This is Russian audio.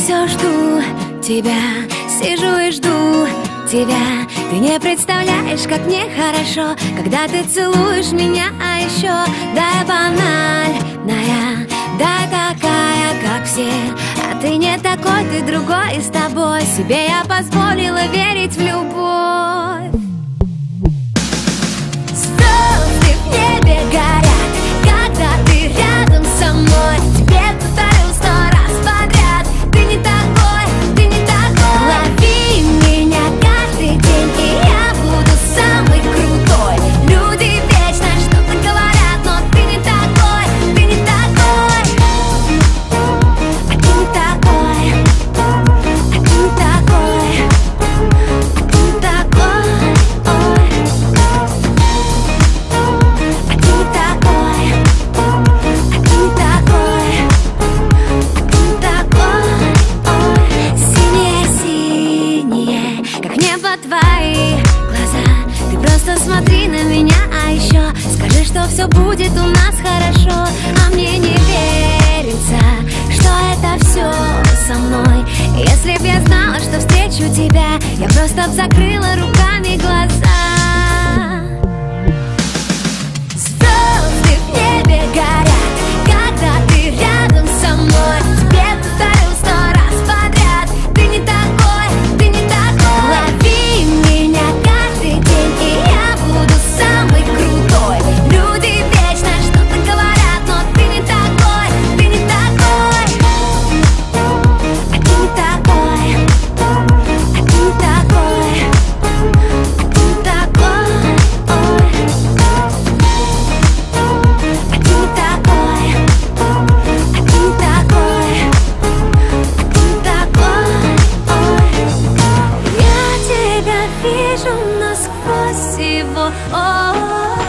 все жду тебя, сижу и жду тебя. Ты не представляешь, как мне хорошо, когда ты целуешь меня, а еще да, я банальная, да, такая, как все. А ты не такой, ты другой, и с тобой себе я позволила верить в любовь. Звезды в небе горят, когда ты рядом со мной. Тебе повторю 100 раз подряд: ты не такой, ты не такой. Лови меня каждый день, и я буду самый крутой. Люди вечно что-то говорят, но ты не такой, ты не такой. А ты не такой, а ты не такой, а ты не такой, ой. А ты не такой, а ты не такой, а ты не такой, ой. Синие-синие, как небо твои глаза. Ты просто смотри на меня, а еще скажи, что все будет у нас хорошо. А мне не верится, что это все со мной. Если б я знала, что встречу тебя, я просто б закрыла руками глаза. Звезды в небе горят, когда ты рядом со мной. Тебе повторю 100 раз подряд: ты не такой, ты не такой. Лови меня каждый день, и я буду самый крутой. Люди вечно что-то говорят, но ты не такой, ты не такой. А ты не такой, а ты не такой, а ты не такой, ой. А ты не такой, а ты не такой, а ты не такой, ой. Я тебя вижу насквозь его, ой.